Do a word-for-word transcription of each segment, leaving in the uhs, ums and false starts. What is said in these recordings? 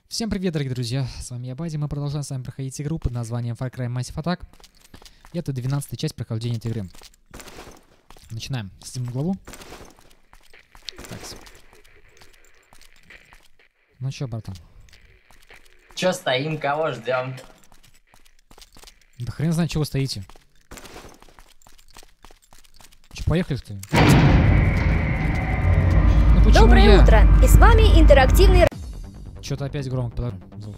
Всем привет, дорогие друзья, с вами я, Бади, мы продолжаем с вами проходить игру под названием Far Cry Massive Attack. И это двенадцатая часть прохождения этой игры. Начинаем. Седьмую главу. Так. Ну чё, братан? Чё стоим, кого ждем? Да хрен знает, чего стоите. Чё, поехали, что ли? Ну, почему Доброе я? утро! И с вами интерактивный... Чё-то опять громко, подожди, звук.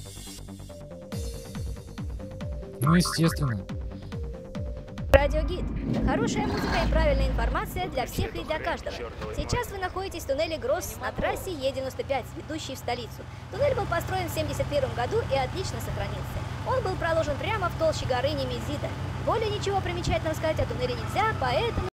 Ну, естественно. Радиогид. Хорошая музыка и правильная информация для всех и для каждого. Сейчас вы находитесь в туннеле Гросс на трассе Е девяносто пять, ведущей в столицу. Туннель был построен в семьдесят первом году и отлично сохранился. Он был проложен прямо в толще горы Немезида. Более ничего примечательного сказать о туннеле нельзя, поэтому...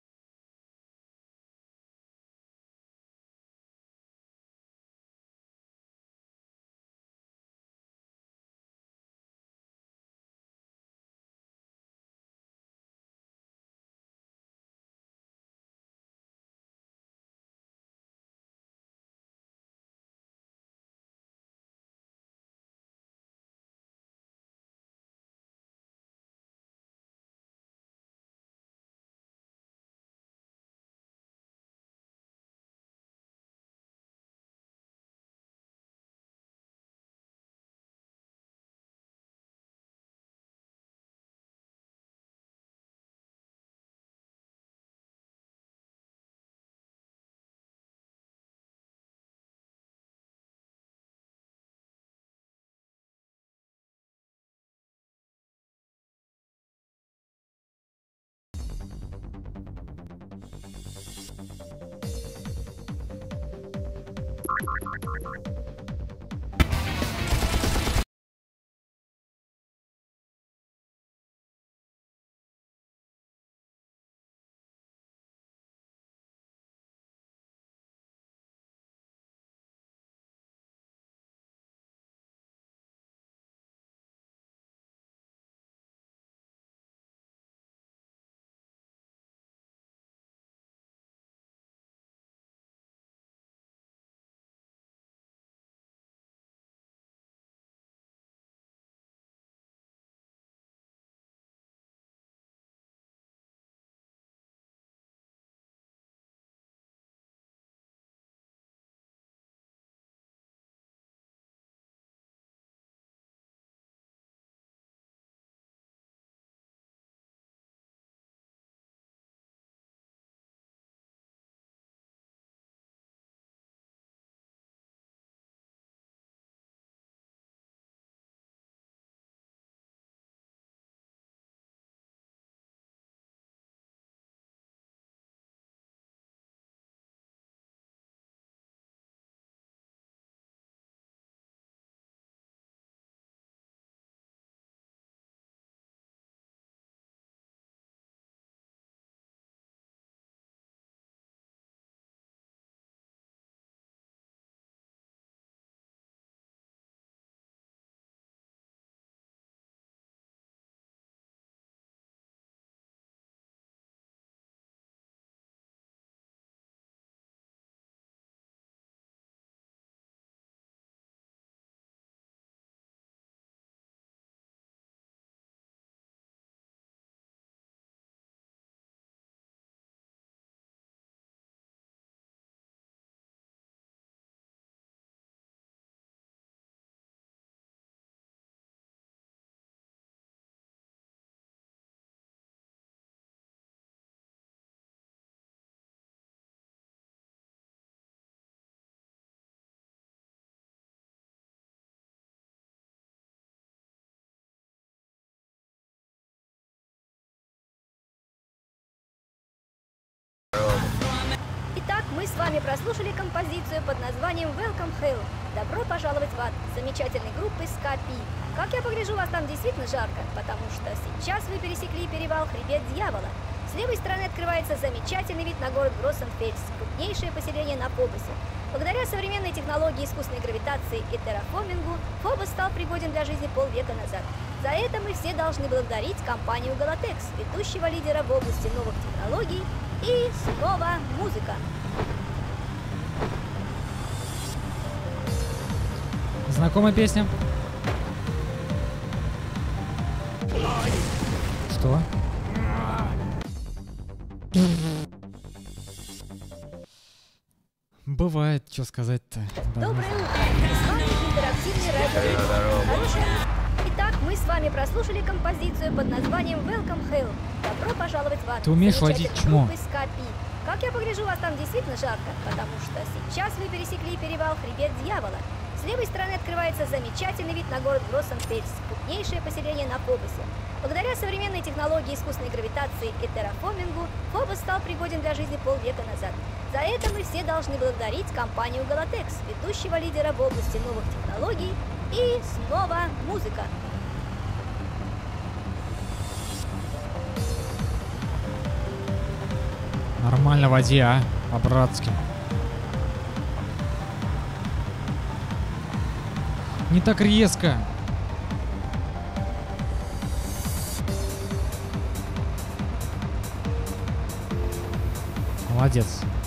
Итак, мы с вами прослушали композицию под названием Welcome Hell. Добро пожаловать в ад замечательной группы Скапи. Как я погляжу, вас там действительно жарко, потому что сейчас вы пересекли перевал Хребет Дьявола. С левой стороны открывается замечательный вид на город Гроссенфельс, крупнейшее поселение на Фобосе. Благодаря современной технологии искусственной гравитации и терраформингу, Фобос стал пригоден для жизни полвека назад. За это мы все должны благодарить компанию Галатекс, ведущего лидера в области новых технологий. И снова музыка. Знакомая песня? Что? Бывает, что сказать-то. Да, Доброе утро! С вами интерактивный радио. Хорошее. Итак, мы с вами прослушали композицию под названием Welcome Hell. Добро пожаловать в ад. Ты умеешь Замечательной водить чмо? группы ска пи. Как я погляжу, у вас там действительно жарко, потому что сейчас вы пересекли перевал Хребет Дьявола. С левой стороны открывается замечательный вид на город Гроссенфельс, крупнейшее поселение на Фобосе. Благодаря современной технологии искусственной гравитации и терраформингу, Фобос стал пригоден для жизни полвека назад. За это мы все должны благодарить компанию Галатекс, ведущего лидера в области новых технологий, и снова музыка. Нормально води, а? По-братски. Не так резко. Молодец.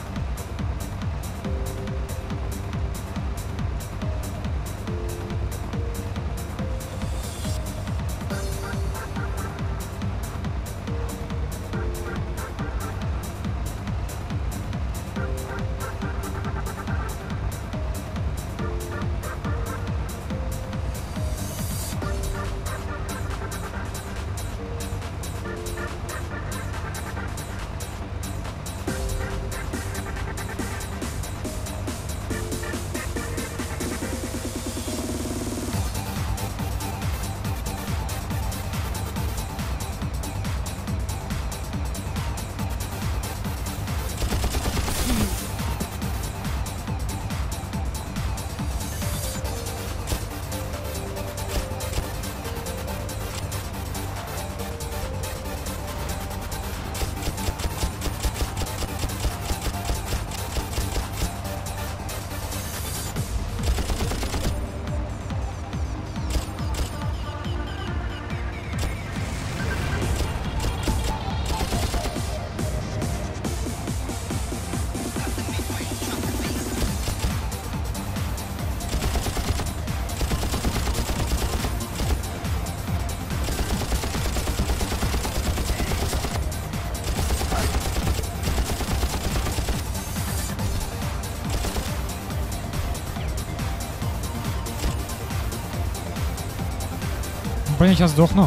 Блин, сейчас сдохну.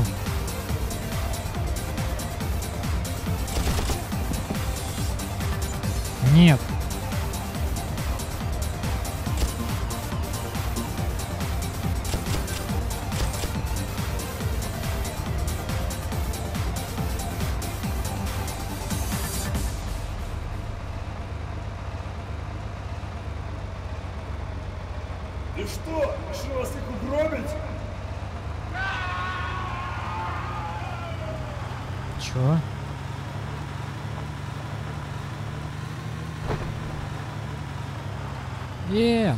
Нет. И что, решил вас их угробить? Чё? Е.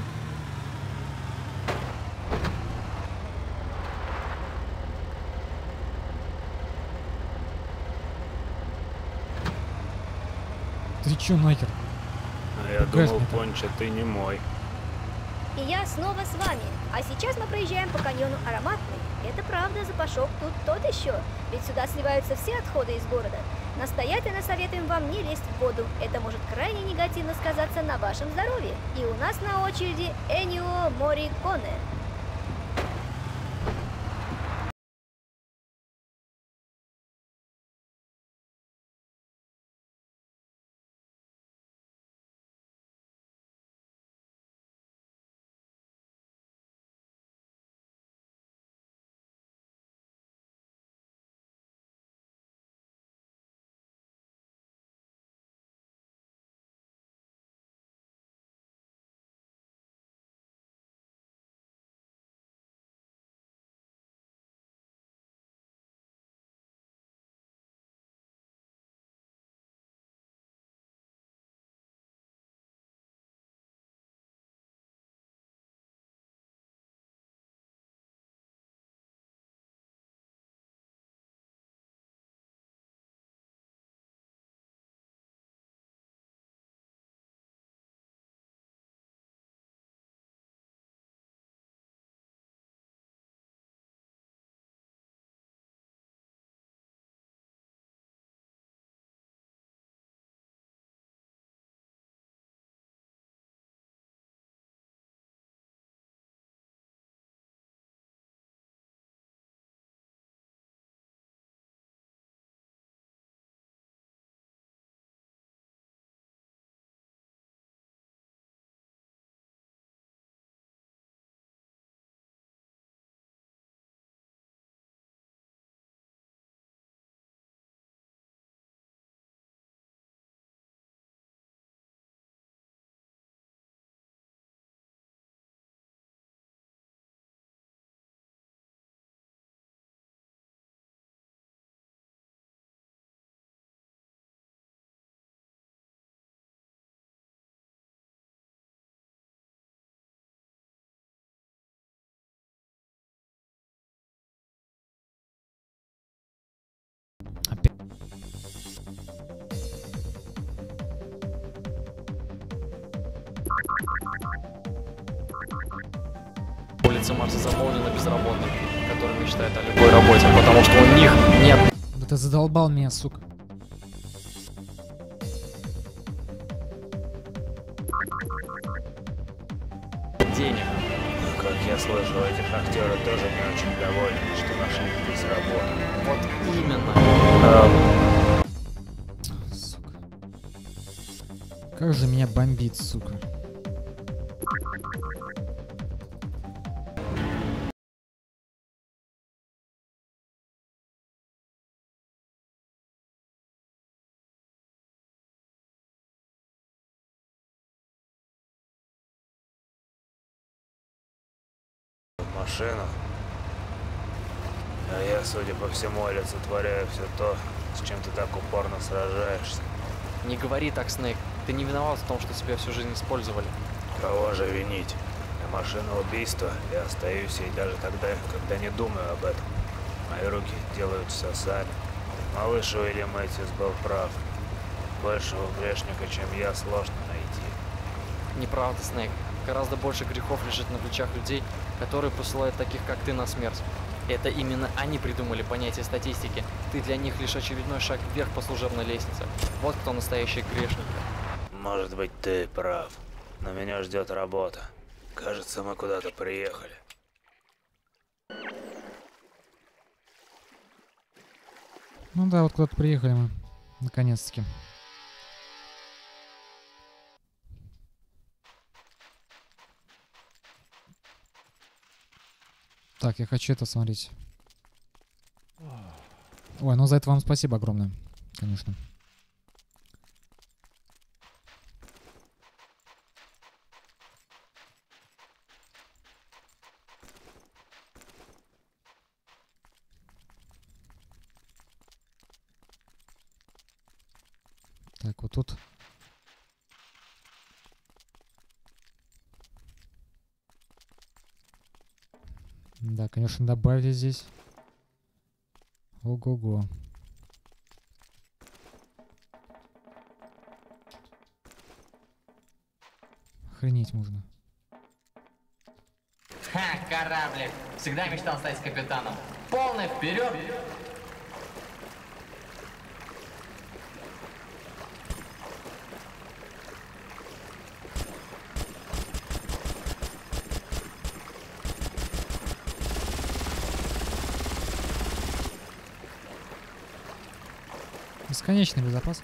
Ты чё нахер? А я Пугаешь думал, меня так. Понча, ты не мой. И я снова с вами. А сейчас мы проезжаем по каньону Ароматный. Это правда, запашок тут тот еще. Ведь сюда сливаются все отходы из города. Настоятельно советуем вам не лезть в воду. Это может крайне негативно сказаться на вашем здоровье. И у нас на очереди Энио Морриконе. улицы Марса заполнены безработными, которые мечтают о любой работе, потому что у них нет... Да ты задолбал меня, сука. денег. Как я слышу, эти шахтеры тоже не очень довольны, что нашли здесь работу. Вот именно. А, Сука. Как же меня бомбит, сука. в машинах. А я, судя по всему, олицетворяю все то, с чем ты так упорно сражаешься. Не говори так, Снейк. Ты не виноват в том, что тебя всю жизнь использовали. Кого же винить? На машину убийства я остаюсь ей даже тогда, когда не думаю об этом. Мои руки делают все сами. Малыш Уильям Мэтьюс был прав. Большего грешника, чем я, сложно найти. Неправда, Снейк. Гораздо больше грехов лежит на плечах людей, которые посылают таких, как ты, на смерть. Это именно они придумали понятие статистики. Ты для них лишь очередной шаг вверх по служебной лестнице. Вот кто настоящий грешник. Может быть, ты прав. Но меня ждет работа. Кажется, мы куда-то приехали. Ну да, вот куда-то приехали мы. Наконец-таки. Так, я хочу это смотреть. Ой, ну за это вам спасибо огромное, конечно. Так, вот тут. Да, конечно, добавили здесь. Ого-го. Охренеть можно. Ха, кораблик. Всегда мечтал стать капитаном. Полный вперед! Бесконечный безопас.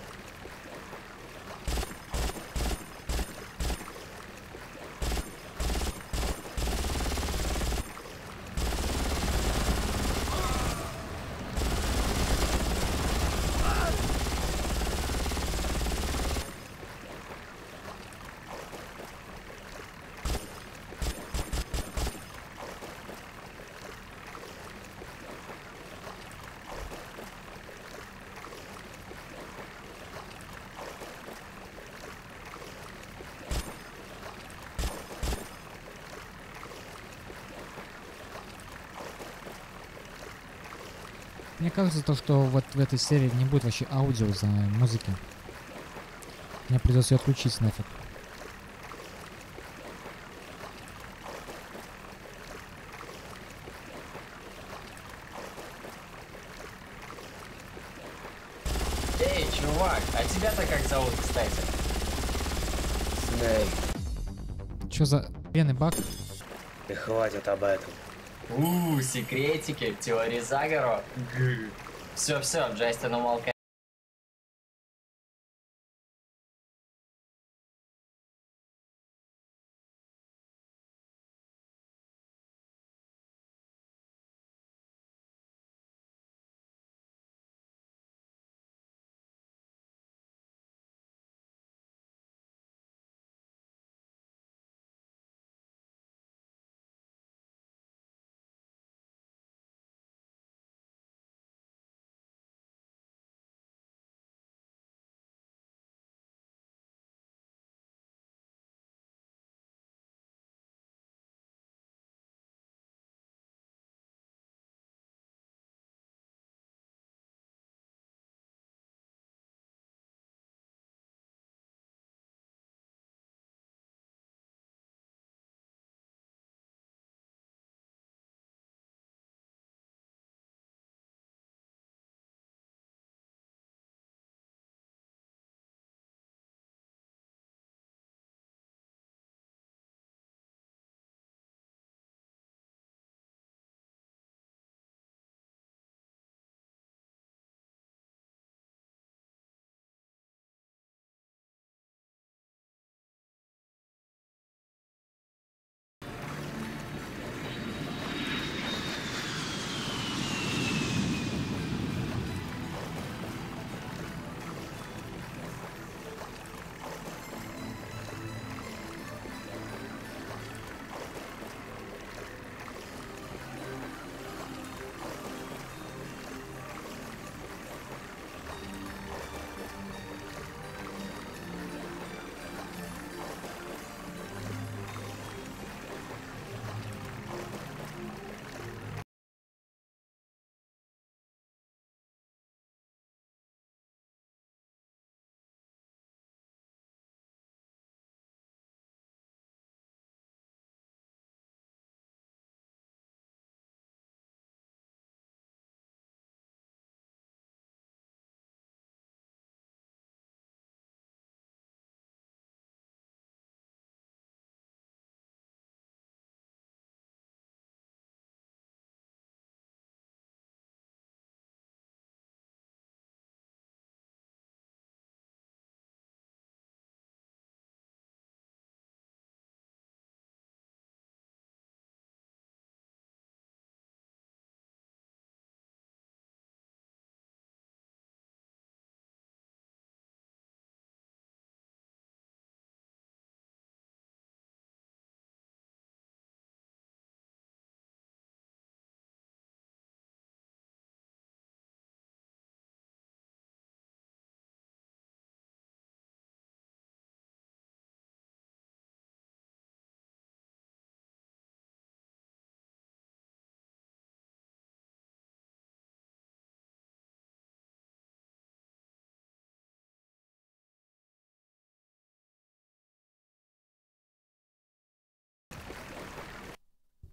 Мне кажется, то, что вот в этой серии не будет вообще аудио за музыки. Мне придется ее отключить нафиг. Эй, чувак, а тебя-то как зовут, кстати? Снейк, Чё за пенный баг? и хватит об этом. Ууу, секретики, теории заговора. Все-все, Джастин умолкай.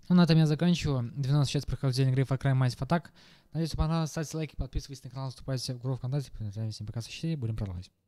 Ну, на этом я заканчиваю. двенадцать часть прохождения игры Far Cry Massive Attack. Надеюсь, вам понравилось. Ставьте лайки, подписывайтесь на канал, вступайте в группу ВКонтакте. Всем пока, будем продолжать.